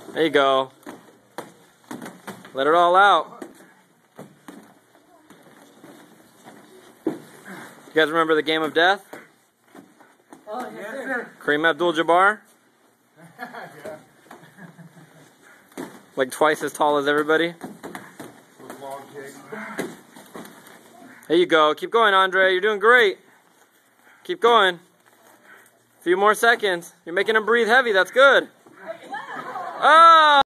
There you go. Let it all out. You guys remember the game of death? Oh, yes, sir. Kareem Abdul-Jabbar? Like twice as tall as everybody. There you go. Keep going, Andre. You're doing great. Keep going. A few more seconds. You're making him breathe heavy. That's good. Oh!